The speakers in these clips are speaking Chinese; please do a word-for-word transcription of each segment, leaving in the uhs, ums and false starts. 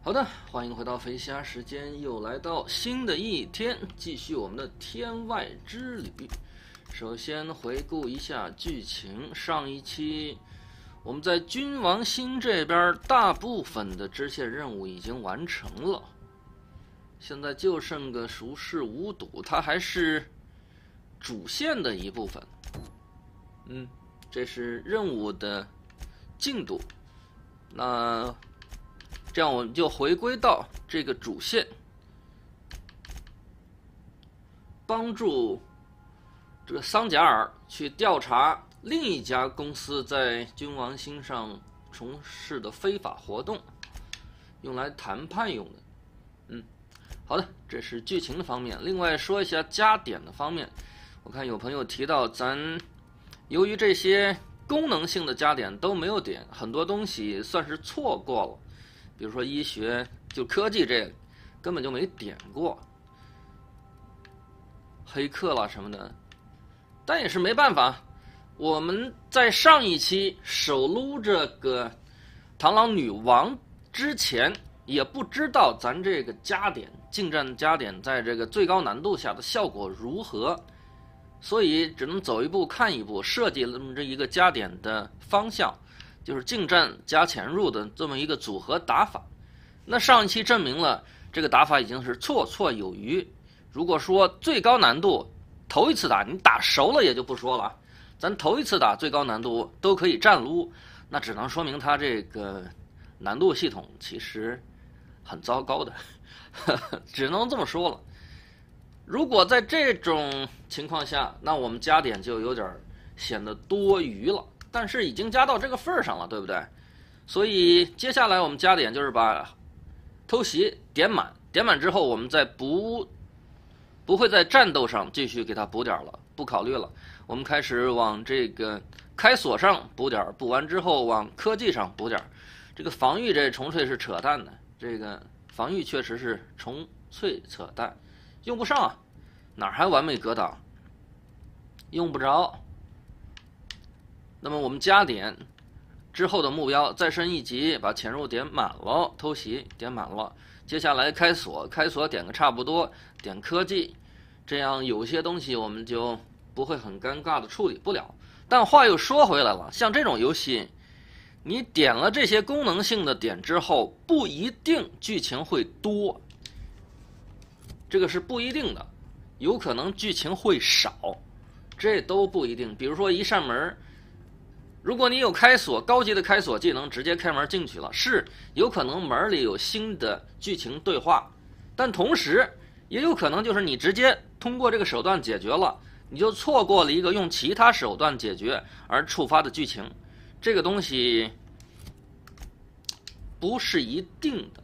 好的，欢迎回到飞虾时间，又来到新的一天，继续我们的天外之旅。首先回顾一下剧情，上一期我们在君王星这边大部分的支线任务已经完成了，现在就剩个熟视无睹，它还是主线的一部分。嗯，这是任务的进度。那这样我们就回归到这个主线，帮助这个桑贾尔去调查另一家公司在君王星上从事的非法活动，用来谈判用的。嗯，好的，这是剧情的方面。另外说一下加点的方面，我看有朋友提到，咱由于这些功能性的加点都没有点，很多东西算是错过了。比如说医学，就科技这个根本就没点过，黑客啦什么的，但也是没办法。我们在上一期手撸这个螳螂女王之前，也不知道咱这个加点近战加点在这个最高难度下的效果如何，所以只能走一步看一步，设计了这一个加点的方向。就是近战加潜入的这么一个组合打法。那上一期证明了这个打法已经是绰绰有余。如果说最高难度头一次打你打熟了也就不说了，咱头一次打最高难度都可以战撸，那只能说明它这个难度系统其实很糟糕的，只能这么说了。如果在这种情况下，那我们加点就有点显得多余了。但是已经加到这个份上了，对不对？所以接下来我们加点就是把偷袭点满，点满之后我们再不不会在战斗上继续给它补点了，不考虑了。我们开始往这个开锁上补点，补完之后往科技上补点。这个防御这纯粹是扯淡的，这个防御确实是纯粹扯淡，用不上啊，哪还完美格挡？用不着。那么我们加点之后的目标再升一级，把潜入点满了，偷袭点满了，接下来开锁，开锁点个差不多，点科技，这样有些东西我们就不会很尴尬的处理不了。但话又说回来了，像这种游戏，你点了这些功能性的点之后，不一定剧情会多，这个是不一定的，有可能剧情会少，这都不一定。比如说一扇门，如果你有开锁高级的开锁技能，直接开门进去了，是有可能门里有新的剧情对话，但同时也有可能就是你直接通过这个手段解决了，你就错过了一个用其他手段解决而触发的剧情。这个东西不是一定的，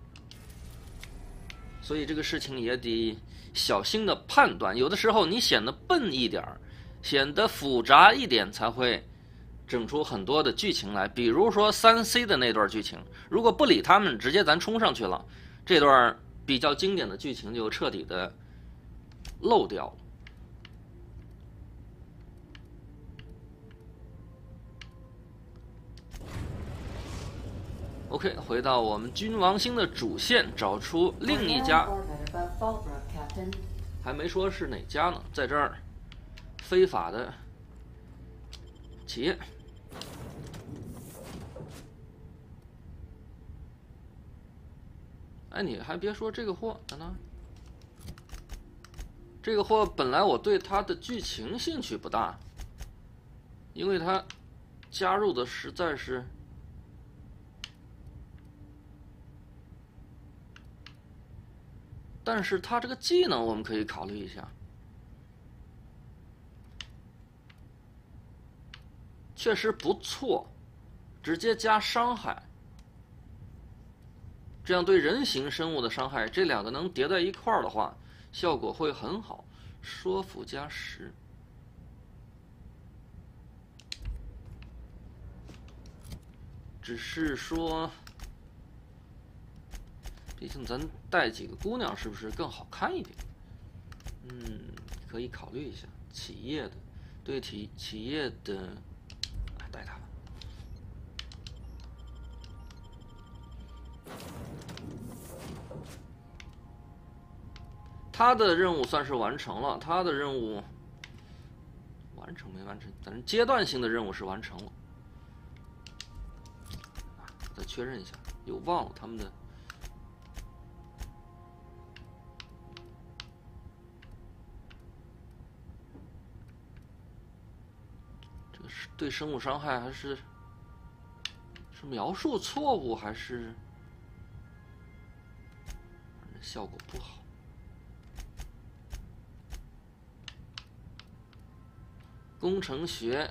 所以这个事情也得小心的判断。有的时候你显得笨一点，显得复杂一点，才会整出很多的剧情来。比如说三 C 的那段剧情，如果不理他们，直接咱冲上去了，这段比较经典的剧情就彻底的漏掉了。OK， 回到我们君王星的主线，找出另一家，还没说是哪家呢，在这儿非法的企业。哎，你还别说，这个货，等等，这个货本来我对它的剧情兴趣不大，因为它加入的实在是但是他这个技能我们可以考虑一下，确实不错，直接加伤害，这样对人形生物的伤害，这两个能叠在一块儿的话，效果会很好。说服加十，只是说毕竟咱带几个姑娘是不是更好看一点？嗯，可以考虑一下企业的，对企企业的，哎，带他吧。 他的任务算是完成了，他的任务完成没完成？反正阶段性的任务是完成了。再确认一下，又忘了他们的。这个是对生物伤害还是是描述错误还是？反正效果不好。工程学，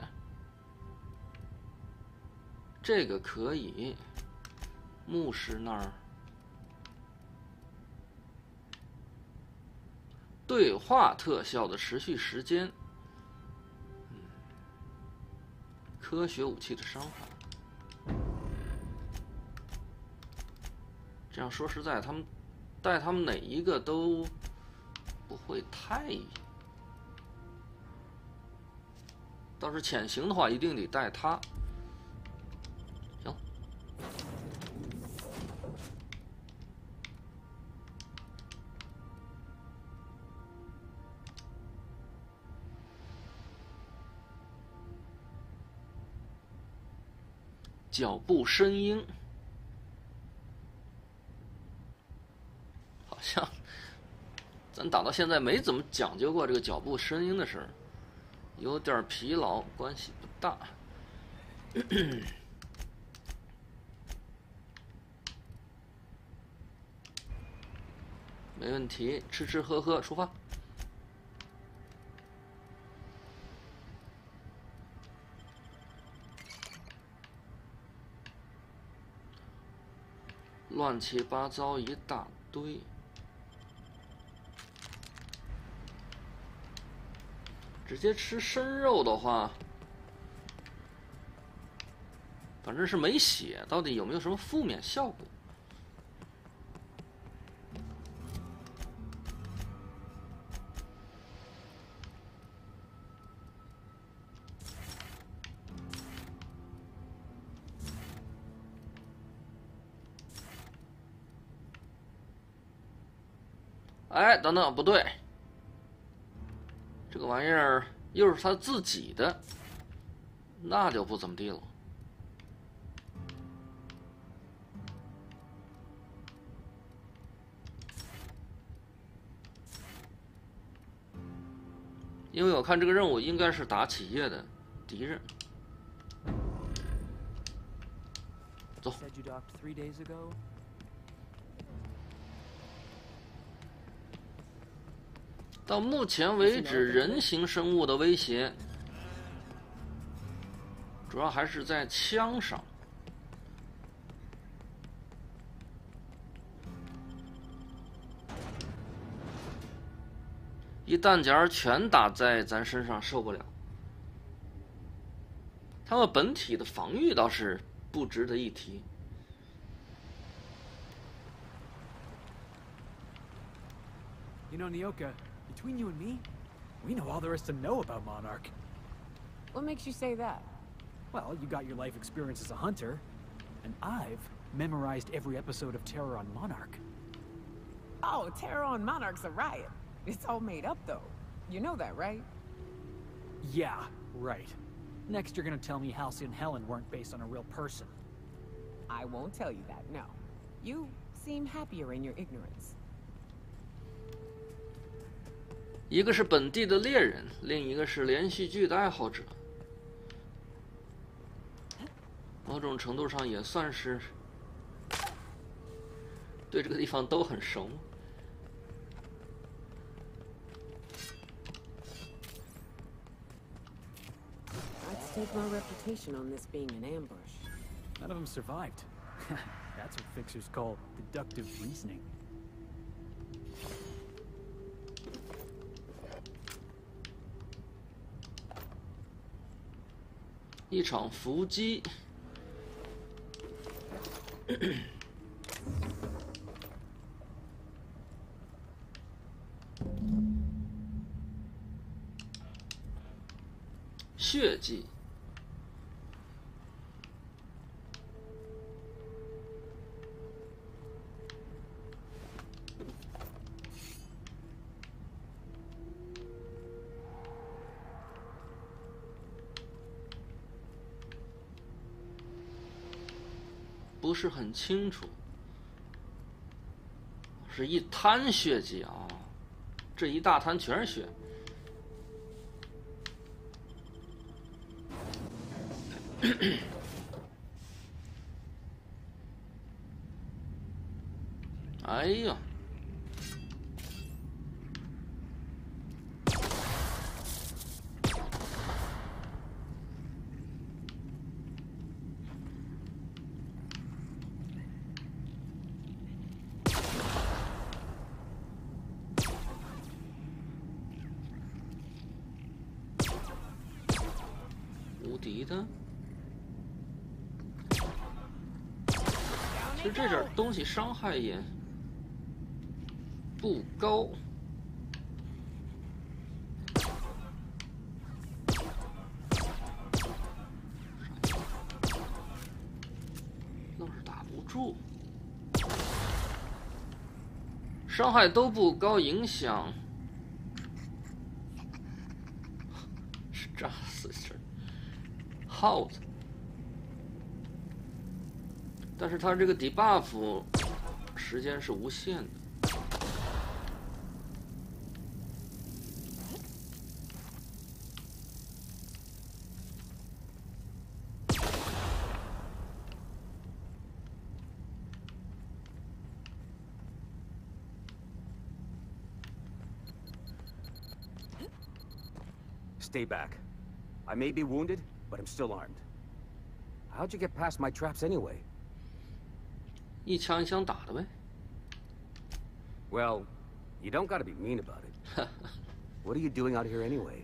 这个可以。牧师那儿，对话特效的持续时间，嗯，科学武器的伤害。这样说实在，他们带他们哪一个都不会太。倒是潜行的话，一定得带他。行。脚步声音，好像咱打到现在没怎么讲究过这个脚步声音的事儿。有点疲劳，关系不大。没问题，吃吃喝喝，出发。乱七八糟一大堆。直接吃生肉的话，反正是没血，到底有没有什么负面效果？哎，等等，不对。这个玩意儿又是他自己的，那就不怎么地了。因为我看这个任务应该是打企业的敌人。走。到目前为止，人形生物的威胁主要还是在枪上。一弹夹全打在咱身上，受不了。他们本体的防御倒是不值得一提。 You know, Nyoka, between you and me, we know all there is to know about Monarch. What makes you say that? Well, you got your life experience as a hunter, and I've memorized every episode of Terror on Monarch. Oh, Terror on Monarch's a riot. It's all made up, though. You know that, right? Yeah, right. Next, you're gonna tell me Halsey and Helen weren't based on a real person. I won't tell you that, no. You seem happier in your ignorance. 一个是本地的猎人，另一个是连续剧的爱好者，某种程度上也算是对这个地方都很熟。 I'd stake my reputation on this being an ambush. None of them survived. That's what fixers call deductive reasoning. 一场伏击，血迹。 不是很清楚。是一滩血迹啊，这一大滩全是血。哎呀！无敌的。其实这点东西伤害也不高。愣是打不住。伤害都不高，影响是炸死这耗子。但是它这个 debuff 时间是无限的。 Stay back. I may be wounded, but I'm still armed. How'd you get past my traps anyway? 一枪一枪打的呗。 Well, you don't gotta be mean about it. What are you doing out here anyway?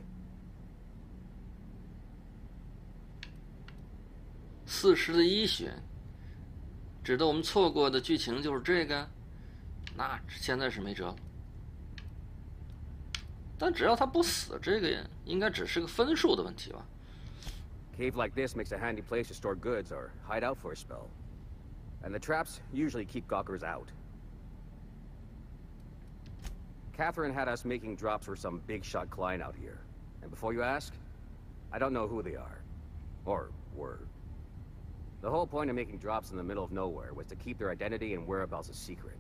四十的一血，指的我们错过的剧情就是这个，那现在是没辙了。但只要他不死，这个应该只是个分数的问题吧。 Cave like this makes a handy place to store goods or hide out for a spell. And the traps usually keep gawkers out. Catherine had us making drops for some big-shot client out here. And before you ask, I don't know who they are. Or were. The whole point of making drops in the middle of nowhere was to keep their identity and whereabouts a secret.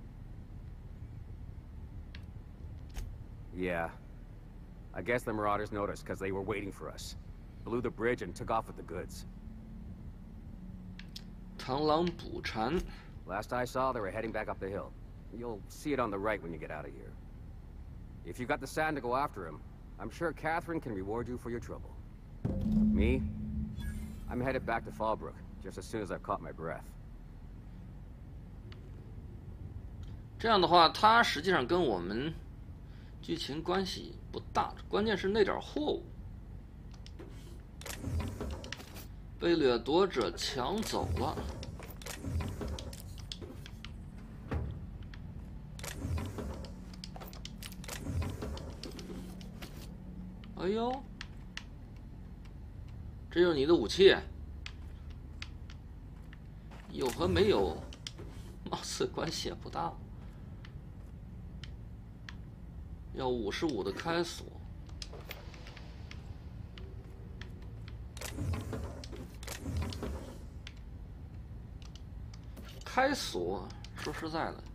Yeah. I guess the Marauders noticed because they were waiting for us. Blew the bridge and took off with the goods. 螳螂捕蝉。 Last I saw, they were heading back up the hill. You'll see it on the right when you get out of here. If you got the sand to go after him, I'm sure Catherine can reward you for your trouble. Me? I'm headed back to Fallbrook, just as soon as I've caught my breath. 这样的话，它实际上跟我们剧情关系不大，关键是那点货物被掠夺者抢走了。哎呦，这就是你的武器，有和没有，貌似关系也不大。要五十五的开锁，开锁，说实在的，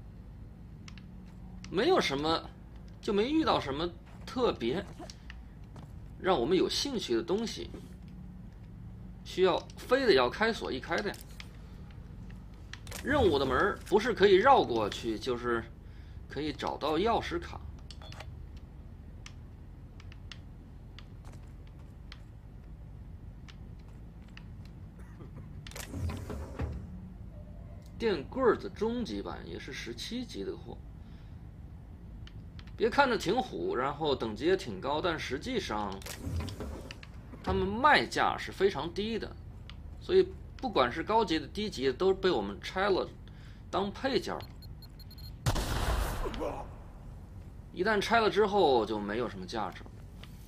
没有什么，就没遇到什么特别让我们有兴趣的东西，需要非得要开锁一开的。任务的门不是可以绕过去，就是可以找到钥匙卡。电棍子终极版也是十七级的货，别看着挺虎，然后等级也挺高，但实际上他们卖价是非常低的，所以不管是高级的、低级的，都被我们拆了当配件。一旦拆了之后，就没有什么价值了。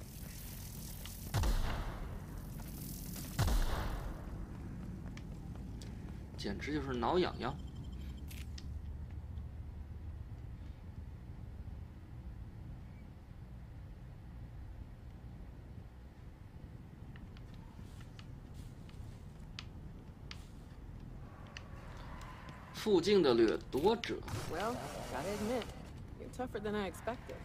简直就是挠痒痒。 附近的掠夺者。 Well, gotta admit, you're tougher than I expected.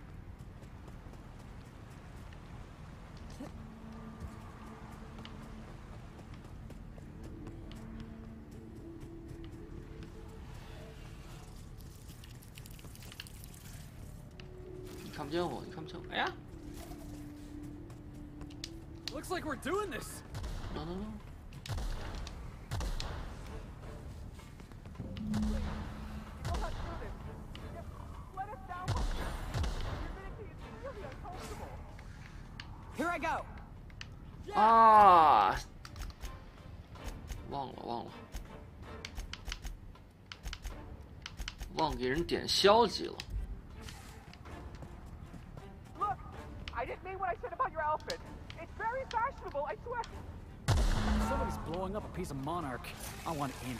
你看不见我，你看不见我。哎呀 Looks like we're doing this. ，no no no。 Here I go. 啊！忘了忘了，忘给人点消极了。 Look, I didn't mean what I said about your outfit. It's very fashionable, I swear. Somebody's blowing up a piece of Monarch. I want in.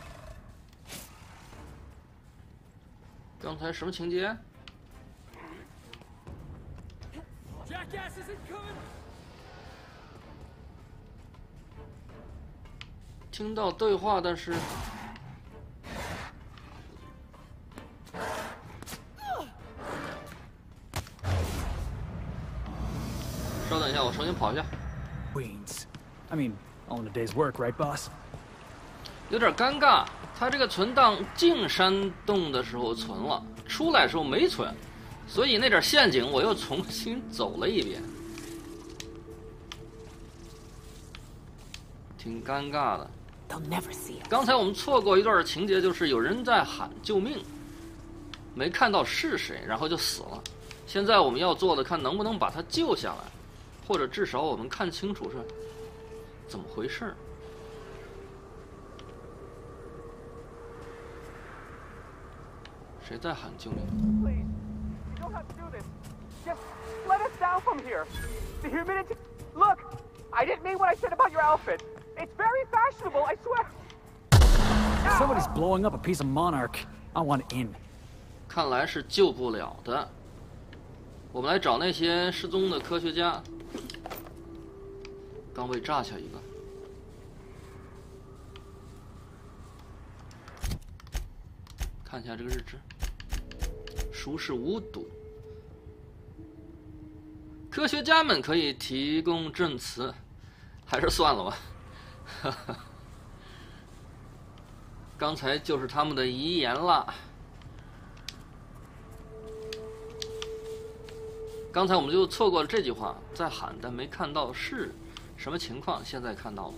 刚才什么情节？ Jackass isn't coming. 听到对话，但是稍等一下，我重新跑一下。 Queens. I mean, all in a day's work, right, boss? 有点尴尬，他这个存档进山洞的时候存了，出来的时候没存，所以那点陷阱我又重新走了一遍，挺尴尬的。 They'll never see it. 刚才我们错过一段情节，就是有人在喊救命，没看到是谁，然后就死了。现在我们要做的，看能不能把他救下来，或者至少我们看清楚是怎么回事。谁在喊救命？ Please, you don't have to do this. Just let us down from here. The humidity. Look, I didn't mean what I said about your outfit. It's very fashionable, I swear. Somebody's blowing up a piece of Monarch. I want in. 看来是救不了的。我们来找那些失踪的科学家。刚被炸下一个。看一下这个日志。熟视无睹。科学家们可以提供证词，还是算了吧。哈哈。刚才就是他们的遗言了。刚才我们就错过了这句话，在喊但没看到是什么情况，现在看到了。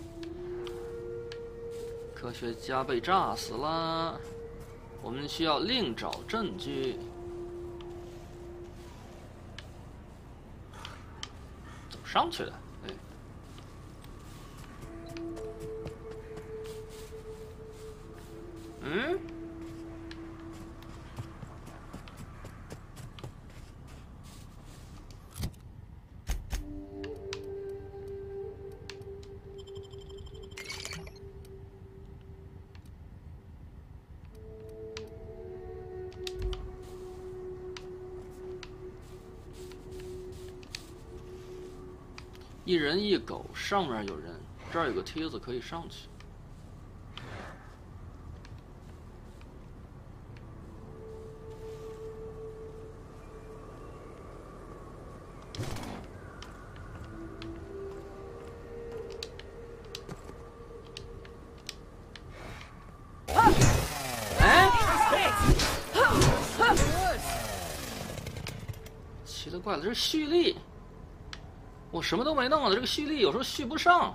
科学家被炸死了，我们需要另找证据。怎么上去的？哎。 嗯？一人一狗，上面有人，这儿有个梯子可以上去。 奇了怪了，这是蓄力，我什么都没弄啊，这个蓄力有时候蓄不上。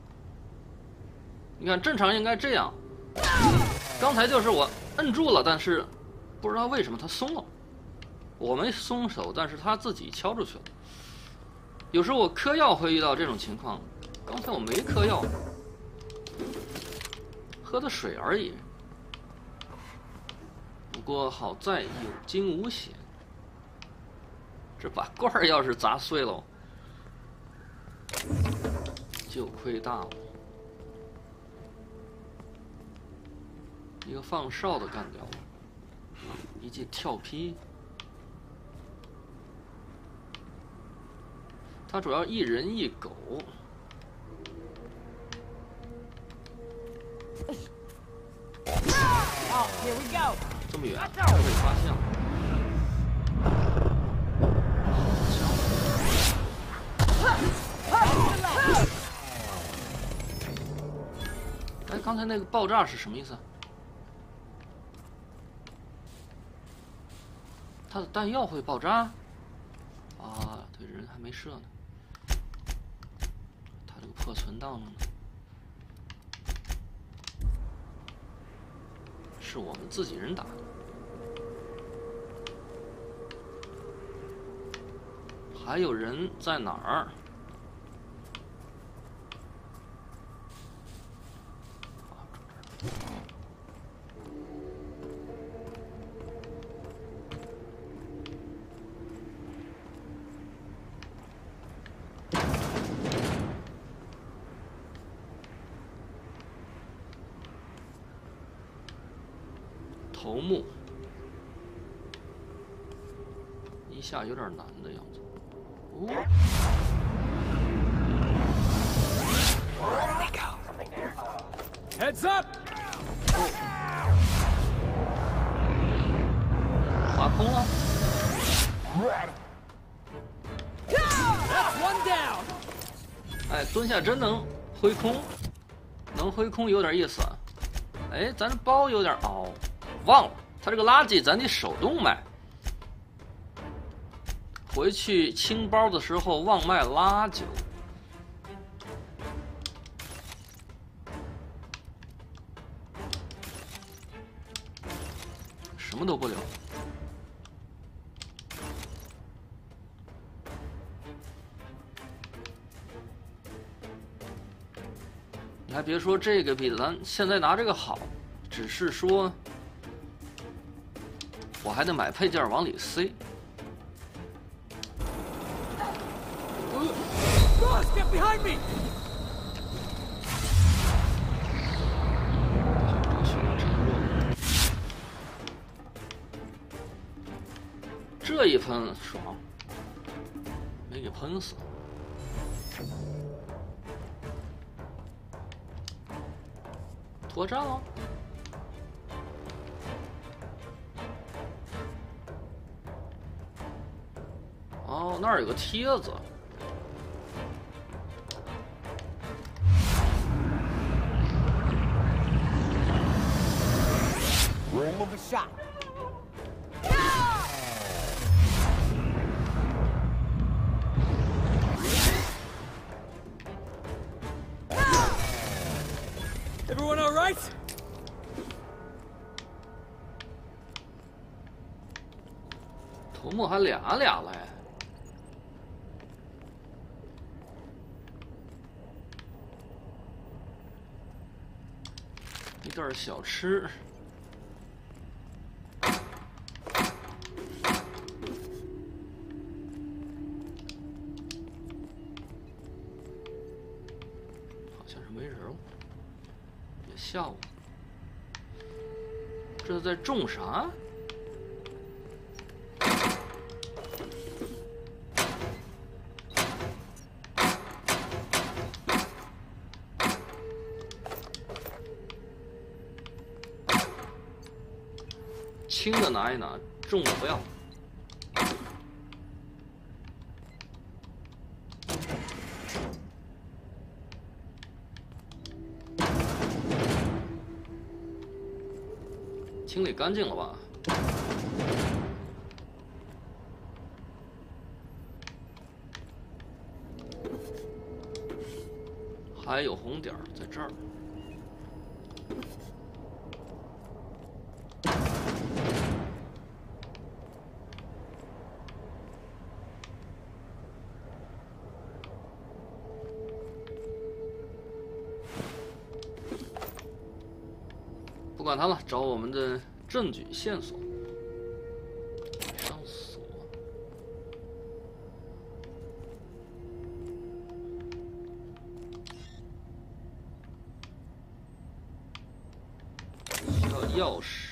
你看，正常应该这样。刚才就是我摁住了，但是不知道为什么它松了。我没松手，但是它自己敲出去了。有时候我嗑药会遇到这种情况，刚才我没嗑药，喝的水而已。不过好在有惊无险。 这把罐儿要是砸碎了，就亏大了。一个放哨的干掉了，一记跳劈。他主要一人一狗。 Oh, here we go. 这么远，会被发现了。哎，刚才那个爆炸是什么意思？他的弹药会爆炸？啊，对，人还没射呢。他这个破存档呢？是我们自己人打的。还有人在哪儿？头目，一下有点难的样子。哦， Heads up! 划空了。 That's one down. 哎，蹲下真能挥空，能挥空有点意思啊。哎，咱这包有点凹，忘了，它这个垃圾咱得手动卖。回去清包的时候忘卖垃圾了。什么都不留。你还别说，这个比咱现在拿这个好，只是说我还得买配件往里塞。 Boss, get behind me! 这一喷爽，没给喷死。脱战了。哦，那儿有个帖子。 Room of a shot. Everyone all right? 头目还俩俩来。一袋小吃。 下午，这在种啥？轻的拿一拿，重的不要。 清理干净了吧？还有红点儿在这儿。不管它了，找我们的证据线索。上锁。需要钥匙。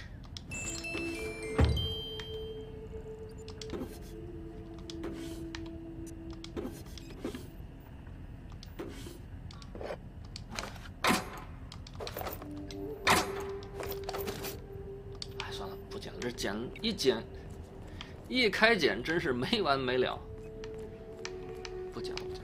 剪了，这剪一剪，一开剪真是没完没了。不剪了，不剪了。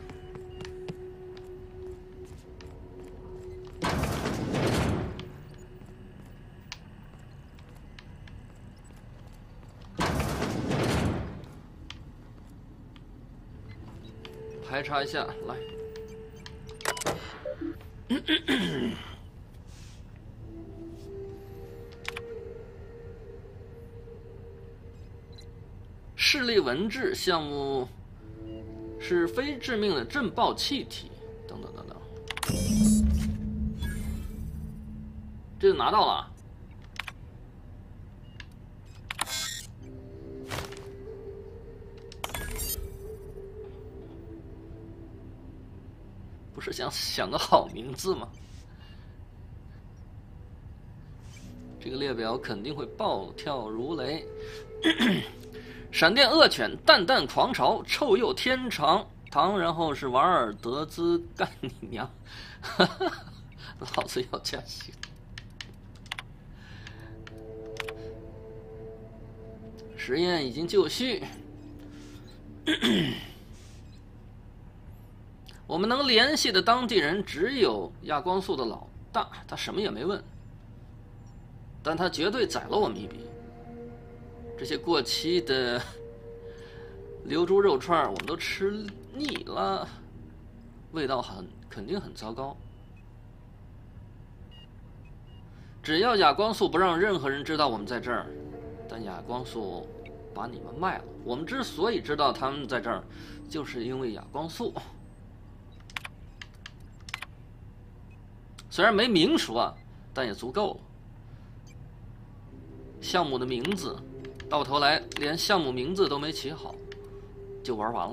排查一下，来。视力文字项目是非致命的震爆气体，等等等等，这就拿到了。不是想想个好名字吗？这个列表肯定会暴跳如雷。闪电恶犬、蛋蛋狂潮、臭鼬天长堂，然后是瓦尔德兹干你娘！老子要加戏。实验已经就绪。我们能联系的当地人只有亚光素的老大，他什么也没问，但他绝对宰了我们一笔。这些过期的流猪肉串我们都吃腻了，味道很肯定很糟糕。只要亚光素不让任何人知道我们在这儿，但亚光素把你们卖了。我们之所以知道他们在这儿，就是因为亚光素。虽然没明说啊，但也足够了。项目的名字，到头来连项目名字都没起好，就玩完了。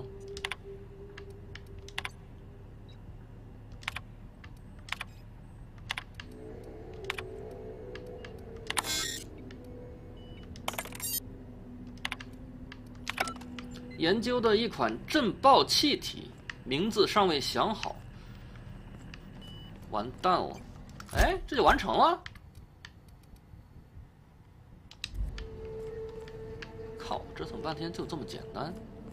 研究的一款震爆气体，名字尚未想好。完蛋了，哎，这就完成了。靠，折腾半天就这么简单。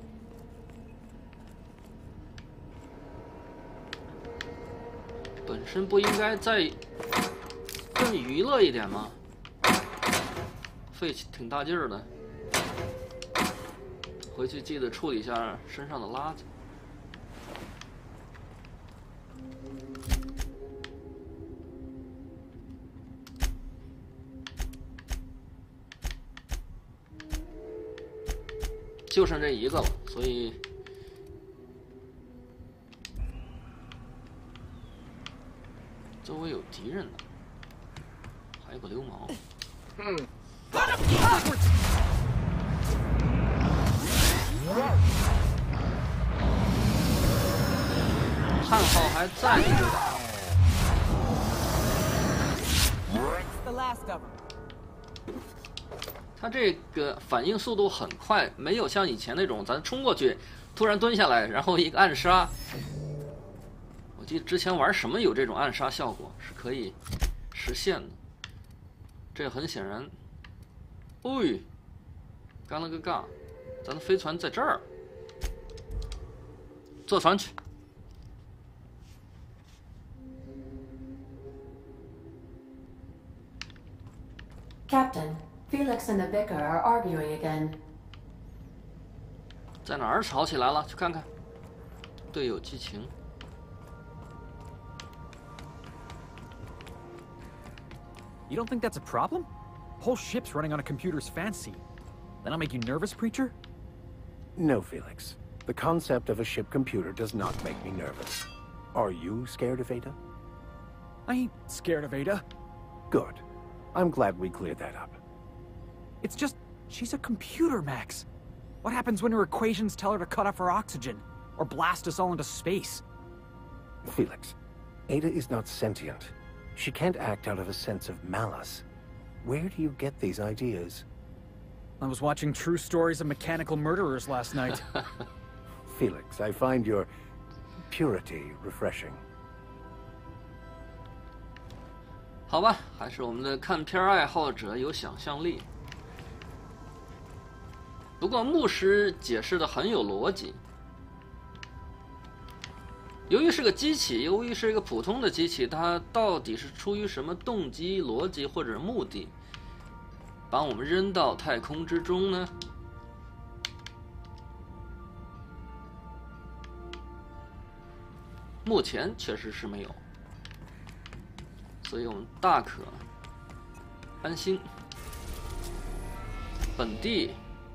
本身不应该再更娱乐一点吗？费挺大劲儿的。回去记得处理一下身上的垃圾。就剩这一个了，所以周围有敌人呢，还有个流氓。嗯。汉号还在这个。 The last of them. 他这个反应速度很快，没有像以前那种咱冲过去，突然蹲下来，然后一个暗杀。我记得之前玩什么有这种暗杀效果，是可以实现的。这很显然，哎，干了个尬，咱的飞船在这儿，坐船去。 Captain, Felix and the vicar are arguing again. 在哪儿吵起来了？去看看。队友激情。 You don't think that's a problem? Whole ship's running on a computer's fancy. That'll make you nervous, Preacher? No, Felix. The concept of a ship computer does not make me nervous. Are you scared of Ada? I ain't scared of Ada. Good. I'm glad we cleared that up. It's just, she's a computer, Max. What happens when her equations tell her to cut off her oxygen? Or blast us all into space? Felix, Ada is not sentient. She can't act out of a sense of malice. Where do you get these ideas? I was watching True Stories of Mechanical Murderers last night. Felix, I find your purity refreshing. 好吧，还是我们的看片爱好者有想象力。 不过牧师解释的很有逻辑。由于是个机器，由于是一个普通的机器，它到底是出于什么动机、逻辑或者目的，把我们扔到太空之中呢？目前确实是没有，所以我们大可安心。本地。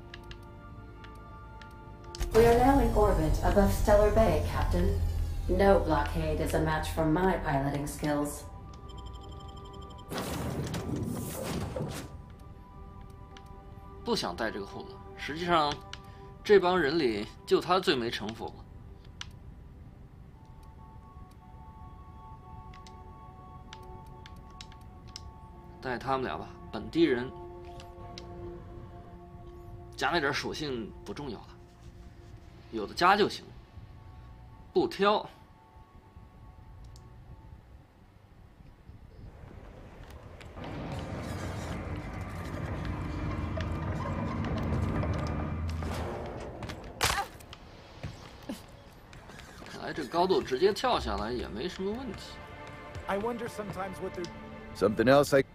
We are now in orbit above Stellar Bay, Captain. No blockade is a match for my piloting skills. 不想带这个货了。实际上，这帮人里就他最没城府了。带他们俩吧，本地人，加那点属性不重要了，有的加就行，不挑。 这高度直接跳下来也没什么问题。 I wonder sometimes what they're... Something else I...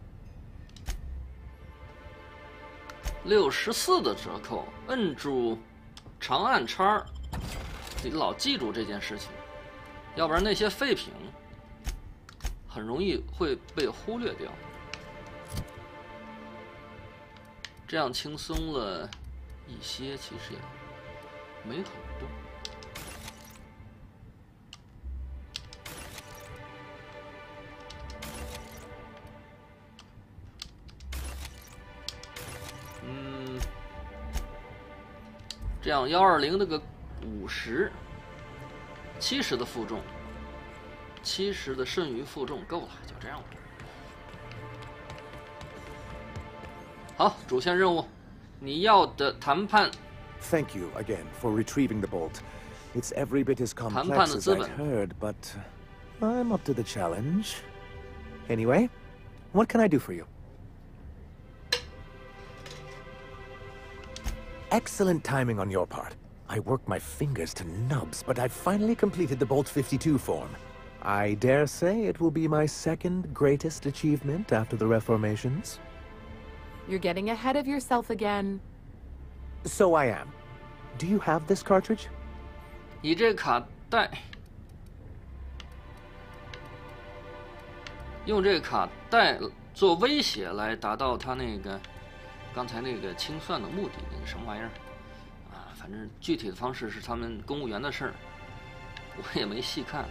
六十四的折扣，摁住长按叉，得老记住这件事情，要不然那些废品很容易会被忽略掉。这样轻松了一些，其实也没很多。 这样幺二零那个五十、七十的负重，七十的剩余负重够了，就这样吧。好，主线任务，你要的谈判。 Thank you again for retrieving the bolt. It's every bit as complex as I'd heard, but I'm up to the challenge. Anyway, what can I do for you? Excellent timing on your part. I worked my fingers to nubs, but I've finally completed the Bolt fifty-two form. I dare say it will be my second greatest achievement after the Reformations. You're getting ahead of yourself again. So I am. Do you have this cartridge? 以这卡带，用这个卡带做威胁来达到他那个。 刚才那个清算的目的，那个什么玩意儿啊？反正具体的方式是他们公务员的事儿，我也没细看。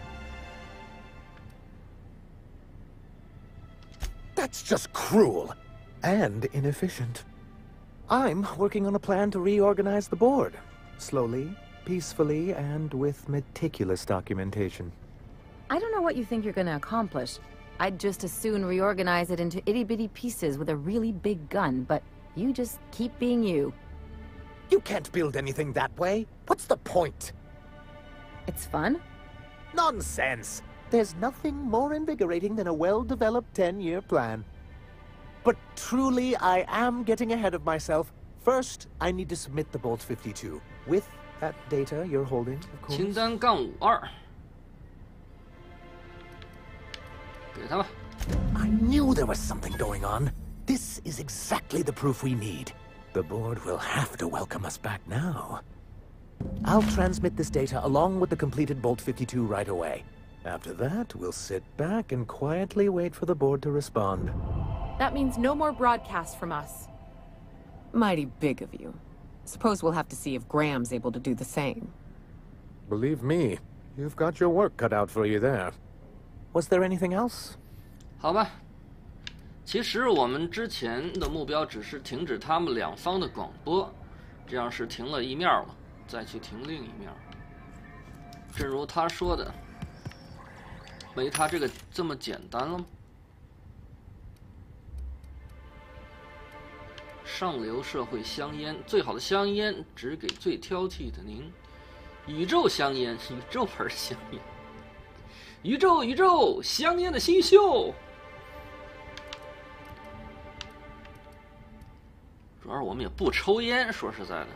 That's just cruel and inefficient. I'm working on a plan to reorganize the board, slowly, peacefully, and with meticulous documentation. I don't know what you think you're going to accomplish. I'd just as soon reorganize it into itty-bitty pieces with a really big gun, but you just keep being you. You can't build anything that way. What's the point? It's fun. Nonsense! There's nothing more invigorating than a well-developed ten-year plan. But truly, I am getting ahead of myself. First, I need to submit the Bolt fifty-two. With that data you're holding, of course. 清单杠五二，给他吧。 I knew there was something going on. This is exactly the proof we need. The board will have to welcome us back now. I'll transmit this data along with the completed Bolt fifty-two right away. After that, we'll sit back and quietly wait for the board to respond. That means no more broadcasts from us. Mighty big of you. Suppose we'll have to see if Graham's able to do the same. Believe me, you've got your work cut out for you there. Was there anything else? 好吧。 其实我们之前的目标只是停止他们两方的广播，这样是停了一面了，再去停另一面。正如他说的，没他这个这么简单了吗？上流社会香烟，最好的香烟只给最挑剔的您。宇宙香烟，宇宙牌香烟，宇宙宇宙香烟的新秀。主主要是我们也不抽烟，说实在的。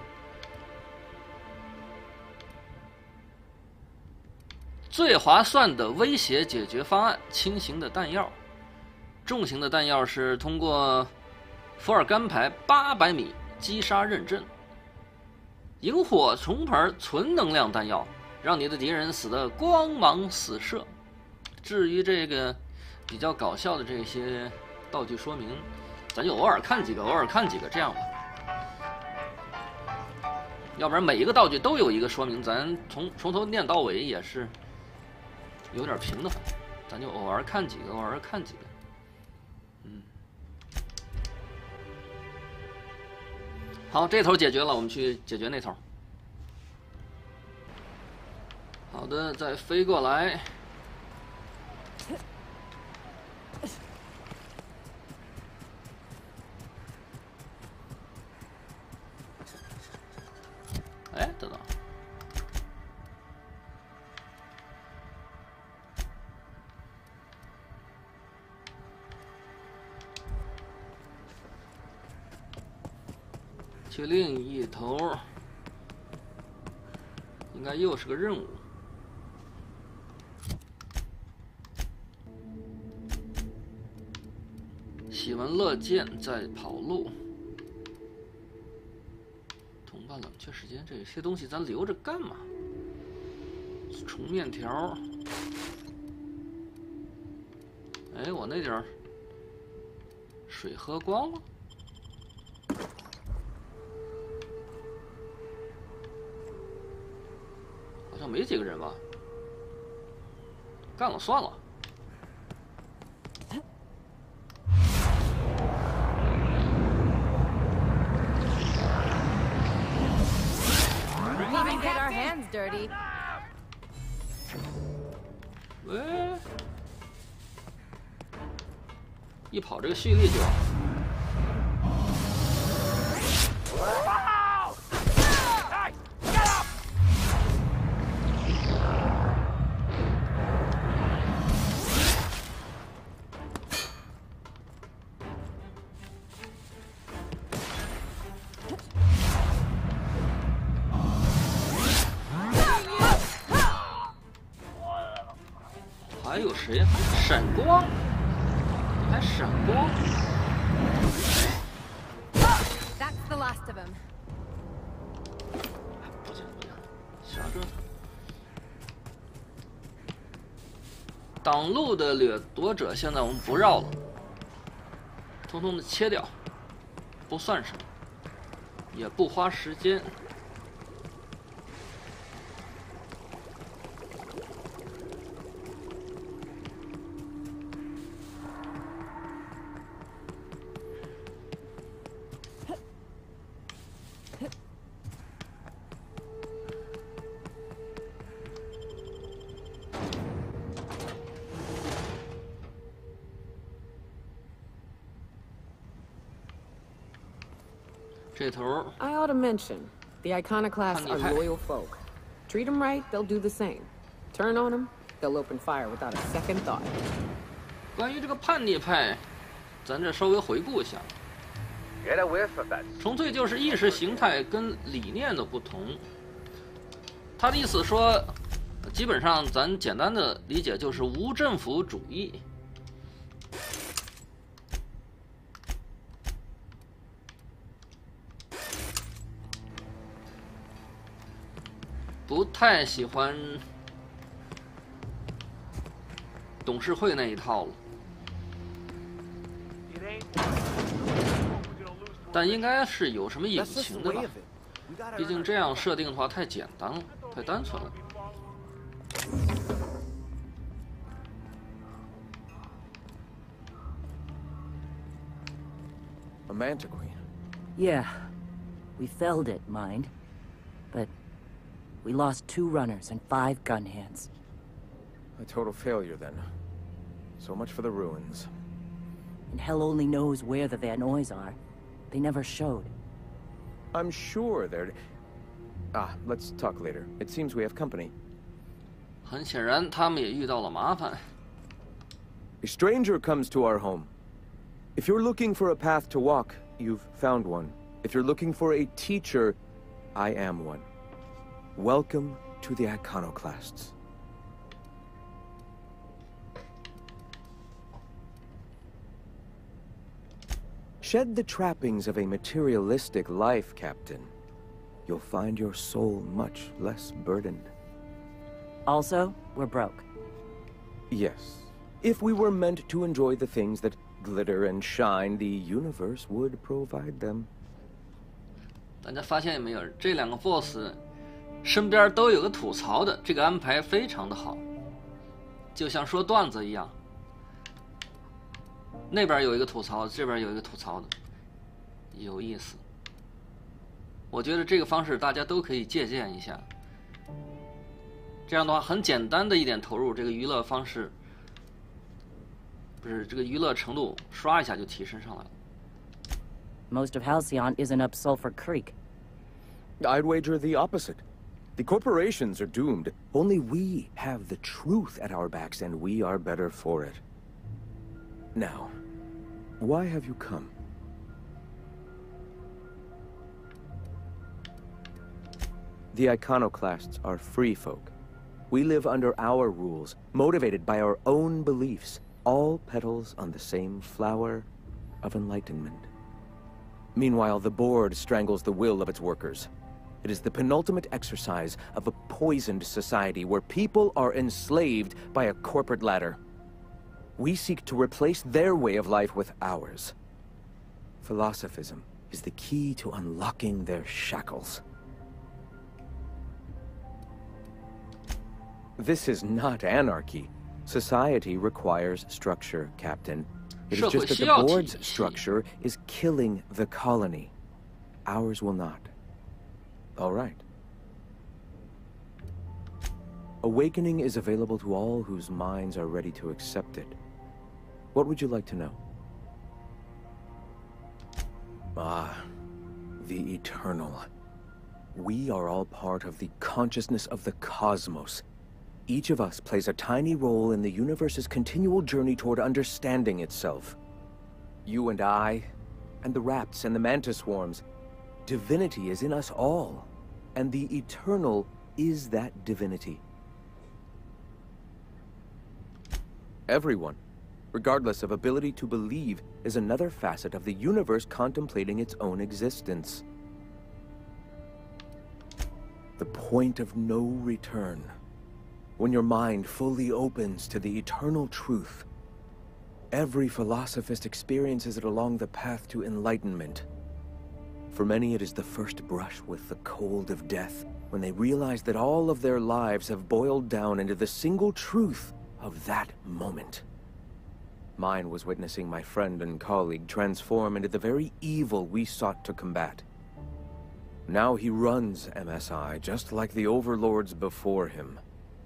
最划算的威胁解决方案：轻型的弹药，重型的弹药是通过伏尔干牌八百米击杀认证。萤火虫牌纯能量弹药，让你的敌人死得光芒四射。至于这个比较搞笑的这些道具说明，咱就偶尔看几个，偶尔看几个，这样吧。要不然每一个道具都有一个说明，咱从从头念到尾也是有点平的烦。咱就偶尔看几个，偶尔看几个。嗯，好，这头解决了，我们去解决那头。好的，再飞过来。哎，等等，去另一头，应该又是个任务。喜闻乐见在跑路。同伴冷却时间，这些东西咱留着干嘛？重面条。哎，我那点水喝光了。好像没几个人吧？干了算了。 Get our hands dirty. 喂，一跑这个蓄力就。还有谁？闪光，还闪光。 That's the last of him. 不行不行，瞎折腾。挡路的掠夺者，现在我们不绕了，通通的切掉，不算什么，也不花时间。这头 I ought to mention, the Iconoclasts are 叛逆派。 loyal folk. Treat them right, they'll do the same. Turn on them, they'll open fire without a second thought. 关于这个叛逆派，咱这稍微回顾一下。 Get a whiff of that. 纯粹就是意识形态跟理念的不同。他的意思说，基本上咱简单的理解就是无政府主义。不太喜欢董事会那一套了，但应该是有什么隐情的吧？毕竟这样设定的话太简单了，太单纯了。 A Mantiqueen. Yeah. We felled it, mind. But we lost two runners and five gun hands. A total failure, then. So much for the ruins. And hell only knows where the Van Oys are. They never showed. I'm sure they're... Ah, let's talk later. It seems we have company. 很显然，他们也遇到了麻烦。 A stranger comes to our home. If you're looking for a path to walk, you've found one. If you're looking for a teacher, I am one. Welcome to the Iconoclasts. Shed the trappings of a materialistic life, Captain. You'll find your soul much less burdened. Also, we're broke. Yes. If we were meant to enjoy the things that glitter and shine, the universe would provide them. 大家发现没有？这两个 boss 身边都有个吐槽的，这个安排非常的好，就像说段子一样。那边有一个吐槽，这边有一个吐槽的，有意思。我觉得这个方式大家都可以借鉴一下。这样的话，很简单的一点投入，这个娱乐方式，不是这个娱乐程度，刷一下就提升上来了。 Most of Halcyon isn't up Sulphur Creek. I'd wager the opposite. The corporations are doomed. Only we have the truth at our backs, and we are better for it. Now, why have you come? The Iconoclasts are free folk. We live under our rules, motivated by our own beliefs, all petals on the same flower of enlightenment. Meanwhile, the board strangles the will of its workers. It is the penultimate exercise of a poisoned society where people are enslaved by a corporate ladder. We seek to replace their way of life with ours. Philosophism is the key to unlocking their shackles. This is not anarchy. Society requires structure, Captain. It is just that the board's structure is killing the colony. Ours will not. All right. Awakening is available to all whose minds are ready to accept it. What would you like to know? Ah, the Eternal. We are all part of the consciousness of the cosmos. Each of us plays a tiny role in the universe's continual journey toward understanding itself. You and I, and the rats and the mantis swarms. Divinity is in us all, and the Eternal is that divinity. Everyone, regardless of ability to believe, is another facet of the universe contemplating its own existence. The point of no return. When your mind fully opens to the eternal truth, every philosophist experiences it along the path to enlightenment. For many, it is the first brush with the cold of death, when they realize that all of their lives have boiled down into the single truth of that moment. Mine was witnessing my friend and colleague transform into the very evil we sought to combat. Now he runs M S I, just like the overlords before him.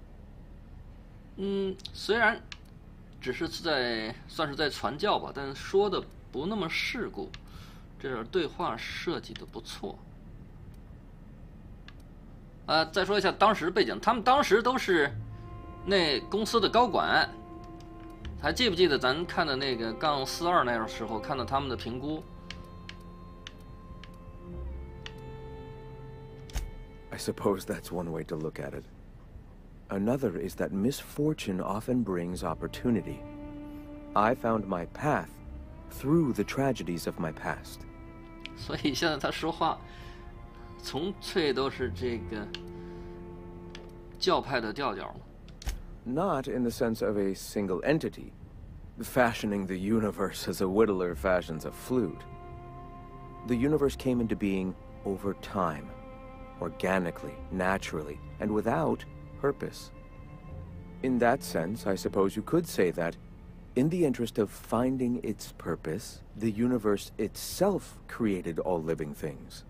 嗯，虽然只是在算是在传教吧，但说的不那么世故，这点对话设计的不错。呃，再说一下当时背景，他们当时都是那公司的高管，还记不记得咱看的那个杠四二那时候看到他们的评估？ I suppose that's one way to look at it. Another is that misfortune often brings opportunity. I found my path through the tragedies of my past. 所以现在他说话，纯粹都是这个教派的调调。 Not in the sense of a single entity, fashioning the universe as a whittler fashions a flute. The universe came into being over time, organically, naturally, and without purpose. In that sense, I suppose you could say that, in the interest of finding its purpose, the universe itself created all living things.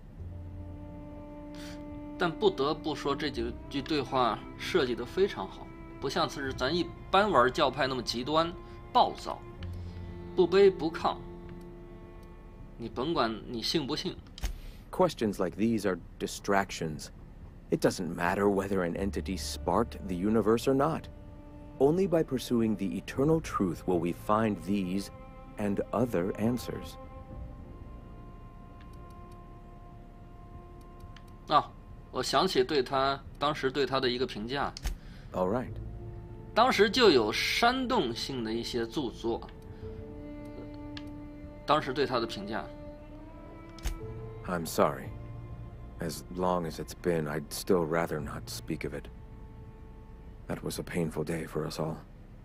但不得不说，这几句对话设计得非常好，不像是咱一般玩教派那么极端、暴躁、不卑不亢。你甭管你信不信。 Questions like these are distractions. It doesn't matter whether an entity sparked the universe or not. Only by pursuing the eternal truth will we find these and other answers. 我想起对他当时对他的一个评价。 All right. 当时就有煽动性的一些著作，当时对他的评价。 I'm sorry. As long as it's been, I'd still rather not speak of it. That was a painful day for us all.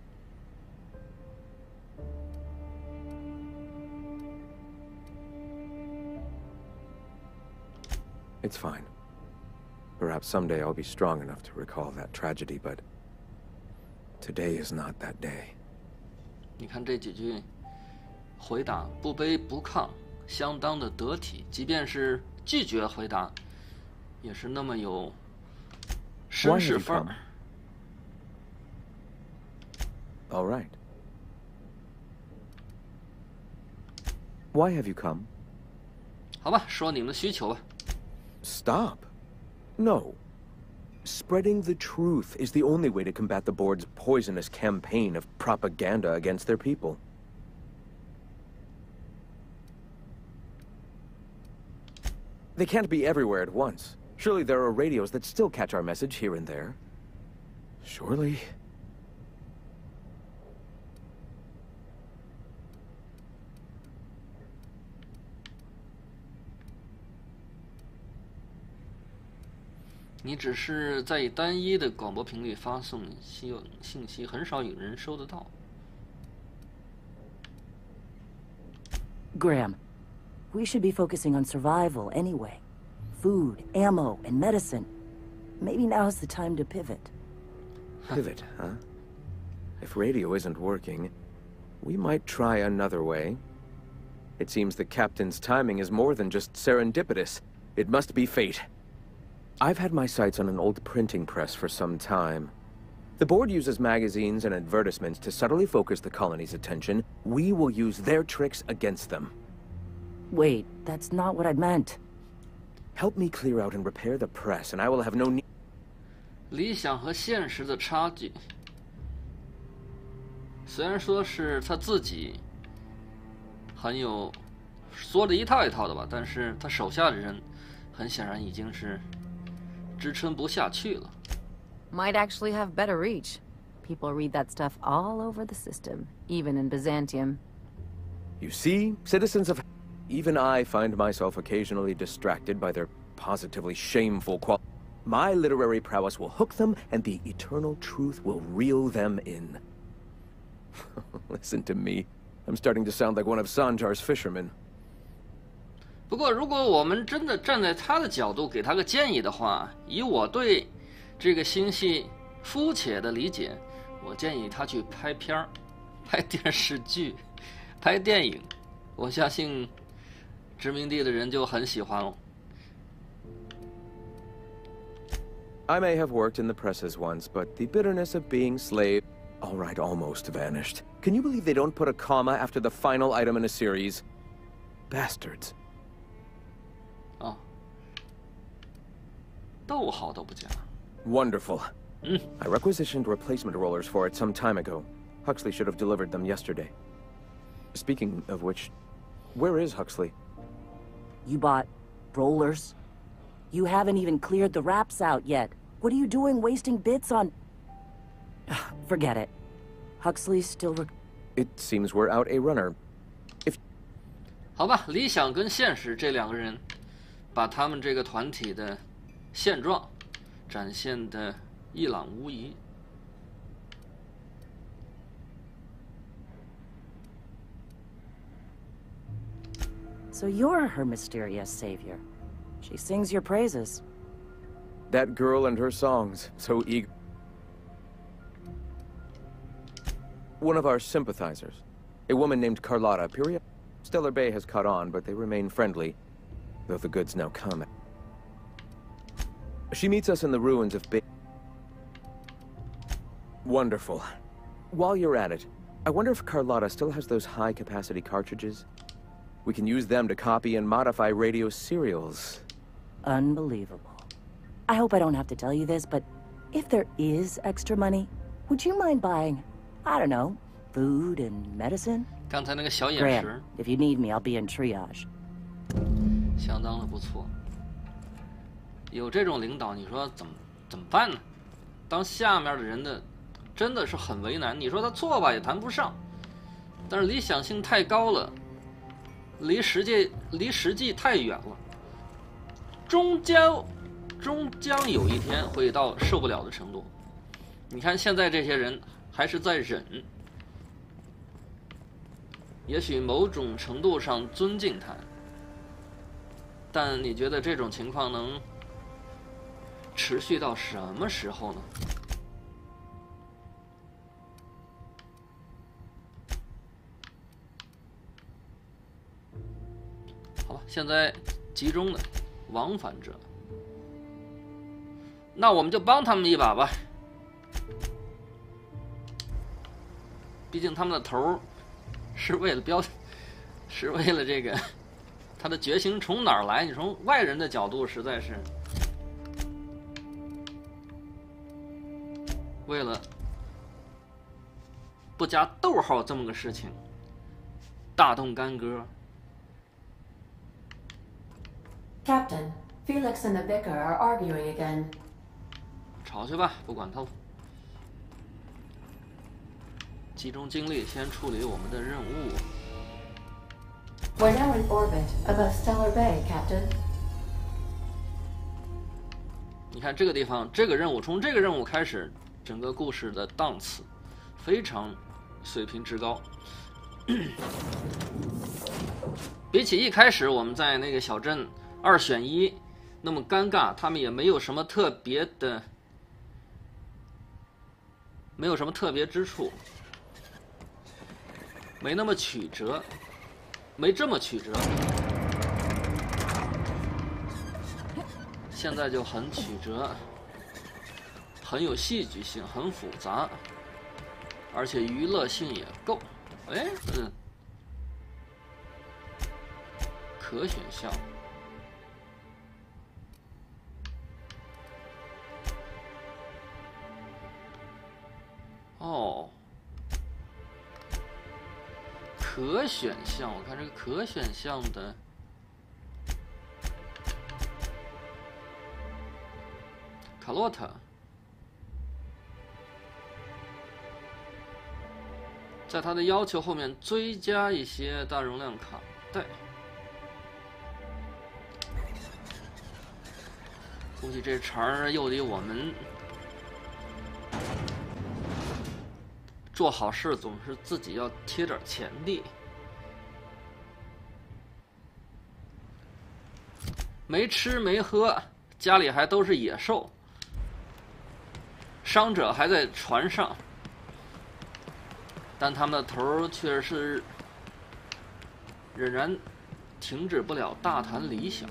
It's fine. Perhaps someday I'll be strong enough to recall that tragedy, but today is not that day. 你看这几句回答，不卑不亢，相当的得体，即便是拒绝回答，也是那么有绅士范儿。 All right. Why have you come? 好吧，说你们的需求吧。 Stop. No. Spreading the truth is the only way to combat the board's poisonous campaign of propaganda against their people. They can't be everywhere at once. Surely there are radios that still catch our message here and there. Surely. “你只是在以单一的广播频率发送信信息，很少有人收得到。” Graham, we should be focusing on survival anyway. Food, ammo, and medicine. Maybe now's the time to pivot. Pivot, huh? If radio isn't working, we might try another way. It seems the captain's timing is more than just serendipitous. It must be fate. I've had my sights on an old printing press for some time. The board uses magazines and advertisements to subtly focus the colony's attention. We will use their tricks against them. Wait, that's not what I meant. Help me clear out and repair the press, and I will have no need. 理想和现实的差距，虽然说是他自己很有说的一套一套的吧，但是他手下的人很显然已经是支撑不下去了。 Might actually have better reach. People read that stuff all over the system, even in Byzantium. You see, citizens of... Even I find myself occasionally distracted by their positively shameful qual... My literary prowess will hook them, and the eternal truth will reel them in. Listen to me. I'm starting to sound like one of Sanjar's fishermen. 不过，如果我们真的站在他的角度给他个建议的话，以我对这个星系肤浅的理解，我建议他去拍片儿、拍电视剧、拍电影。我相信殖民地的人就很喜欢了。 I may have worked in the presses once, but the bitterness of being slave... All right, almost vanished. Can you believe they don't put a comma after the final item in a series? Bastards. 哦，逗号都不加。 Wonderful. Mm. I requisitioned replacement rollers for it some time ago. Huxley should have delivered them yesterday. Speaking of which, where is Huxley? You bought rollers? You haven't even cleared the wraps out yet. What are you doing wasting bits on... Forget it. Huxley's still rec... It seems we're out a runner. If... 好吧，理想跟现实这两个人，把他们这个团体的现状展现的一览无遗。 So you're her mysterious savior. She sings your praises. That girl and her songs, so eager. One of our sympathizers, a woman named Carlotta, period. Stellar Bay has caught on, but they remain friendly, though the goods now come. She meets us in the ruins of Bay. Wonderful. While you're at it, I wonder if Carlotta still has those high-capacity cartridges? We can use them to copy and modify radio serials. Unbelievable. I hope I don't have to tell you this, but if there is extra money, would you mind buying, I don't know, food and medicine? 刚才那个小眼神 Graham, if you need me, I'll be in triage. 相当的不错。 有这种领导，你说怎么怎么办呢？当下面的人的真的是很为难。你说他错吧，也谈不上，但是理想性太高了，离实际离实际太远了，终将终将有一天会到受不了的程度。你看现在这些人还是在忍，也许某种程度上尊敬他，但你觉得这种情况能持续到什么时候呢？好了，现在集中的往返者，那我们就帮他们一把吧。毕竟他们的头是为了标，是为了这个他的觉醒从哪儿来？你从外人的角度，实在是为了不加逗号这么个事情，大动干戈。 Captain, Felix and the Vicar are arguing again. 吵去吧，不管他了。集中精力，先处理我们的任务。 We're now in orbit above Stellar Bay, Captain. 你看这个地方，这个任务从这个任务开始，整个故事的档次非常水平之高。比起一开始我们在那个小镇二选一那么尴尬，他们也没有什么特别的，没有什么特别之处，没那么曲折，没这么曲折。现在就很曲折，很有戏剧性，很复杂，而且娱乐性也够。哎，嗯，可选项。哦，可选项，我看这个可选项的卡洛特，在他的要求后面追加一些大容量卡带，估计这茬儿又得我们做好事，总是自己要贴点钱的。没吃没喝，家里还都是野兽，伤者还在船上，但他们的头却是仍然停止不了大谈理想。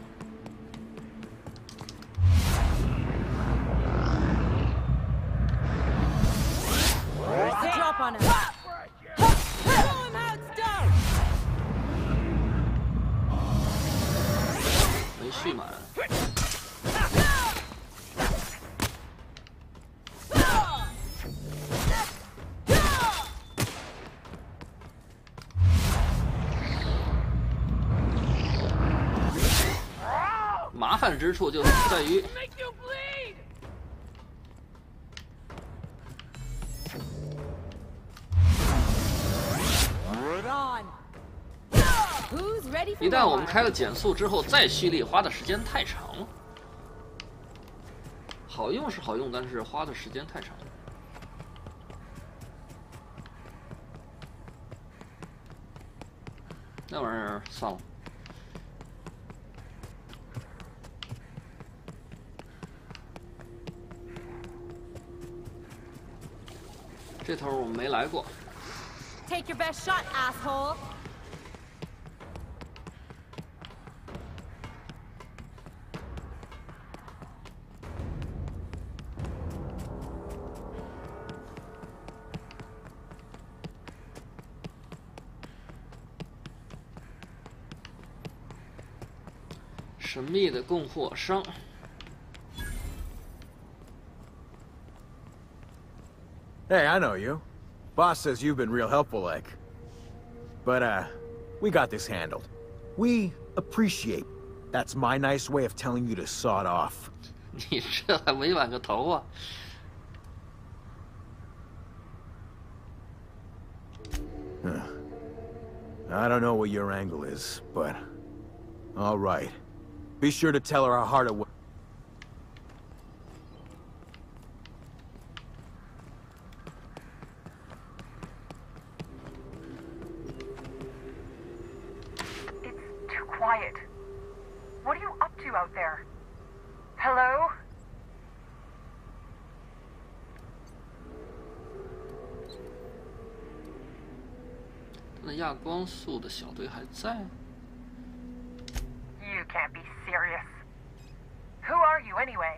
没蓄满。麻烦之处就在于一旦我们开了减速之后再蓄力，花的时间太长了。好用是好用，但是花的时间太长了。那玩意儿算了。这头我们没来过。 Take your best shot, asshole. 神秘的供货商。 Hey, I know you. Boss says you've been real helpful, like. But, uh, we got this handled. We appreciate. That's my nice way of telling you to sod off. 你这还委婉个头啊！ I don't know what your angle is, but... all right. Be sure to tell her how hard it was. It's too quiet. What are you up to out there? Hello? 那亚光速的小队还在。 You can't be serious. Who are you anyway?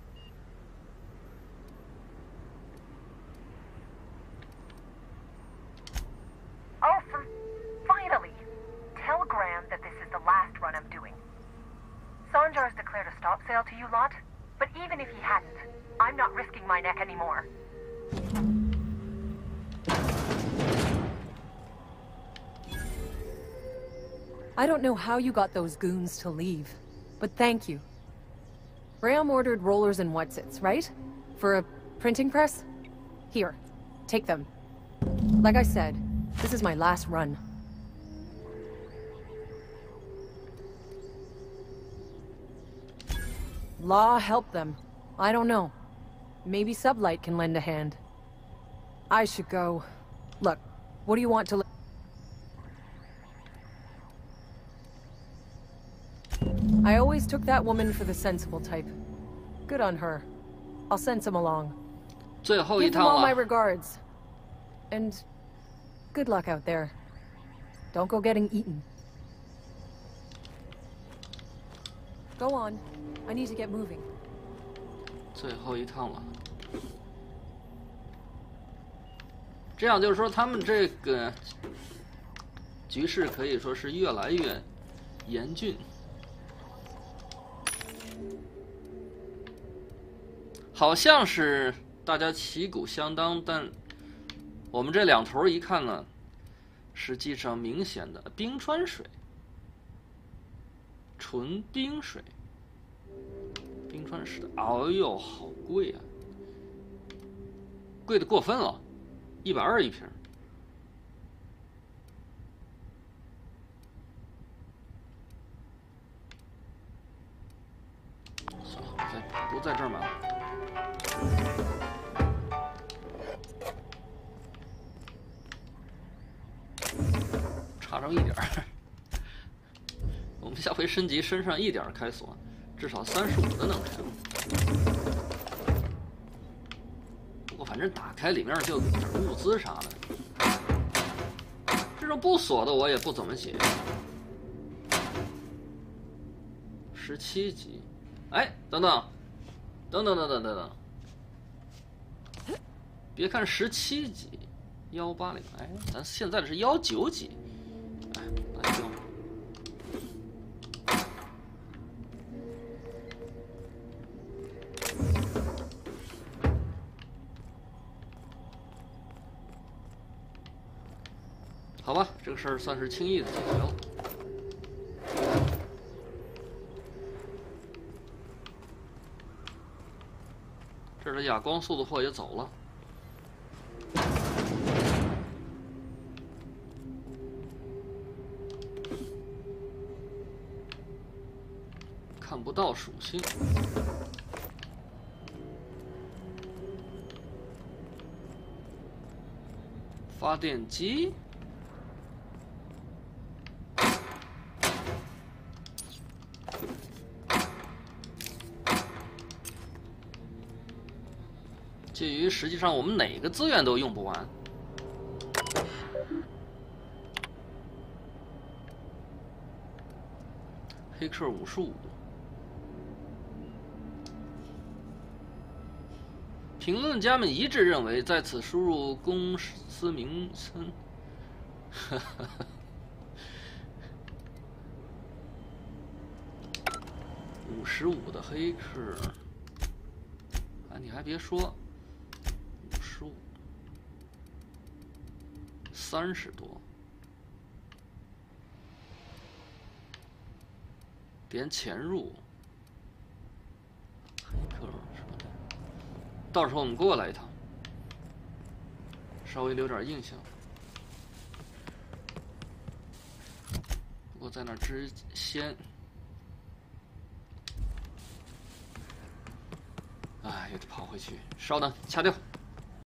Oh, for finally! Tell Graham that this is the last run I'm doing. Sanjar's declared a stop sale to you lot, but even if he hadn't, I'm not risking my neck anymore. I don't know how you got those goons to leave, but thank you. Graham ordered rollers and whatsits, right? For a printing press? Here, take them. Like I said, this is my last run. Law help them. I don't know. Maybe Sublight can lend a hand. I should go. Look, what do you want to... I always took that woman for the sensible type. Good on her. I'll send some along. 最后一 Give them 趟 all my 了。 regards. And good luck out there. Don't go getting eaten. Go on. I need to get moving. 最后一趟了。这样就是说，他们这个局势可以说是越来越严峻。 好像是大家旗鼓相当，但我们这两头一看呢，实际上明显的冰川水，纯冰水，冰川石的，哎呦，好贵啊，贵的过分了，一百二一瓶。算了，在不在这儿买了。 差上一点儿，我们下回升级升上一点儿开锁，至少三十五的能开。不过反正打开里面就有点物资啥的，这种不锁的我也不怎么解。十七级，哎，等等，等等等等等等。 别看十七级，幺八零，哎，咱现在的是幺九级，哎，那就好吧，这个事儿算是轻易的解决了。这儿的亚光速的货也走了。 看不到属性，发电机，介于实际上我们哪个资源都用不完。 黑客五十五。评论家们一致认为，在此输入公司名称。五十五的黑客，啊，你还别说，五十五，三十多。 点潜入，黑到时候我们过来一趟，稍微留点印象。不过在那之前，哎，也得跑回去。稍等，掐掉。